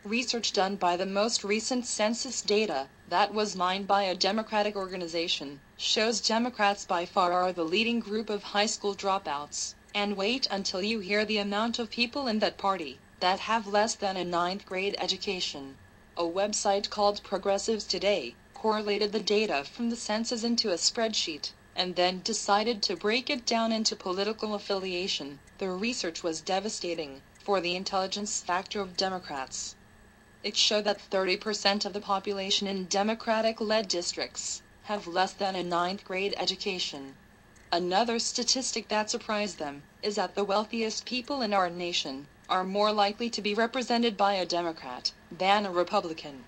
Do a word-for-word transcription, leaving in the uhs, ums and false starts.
Research done by the most recent census data, that was mined by a Democratic organization, shows Democrats by far are the leading group of high school dropouts. And wait until you hear the amount of people in that party that have less than a ninth grade education. A website called Progressives Today correlated the data from the census into a spreadsheet, and then decided to break it down into political affiliation. The research was devastating for the intelligence factor of Democrats. It showed that thirty percent of the population in Democratic-led districts have less than a ninth grade education. Another statistic that surprised them is that the wealthiest people in our nation are more likely to be represented by a Democrat than a Republican.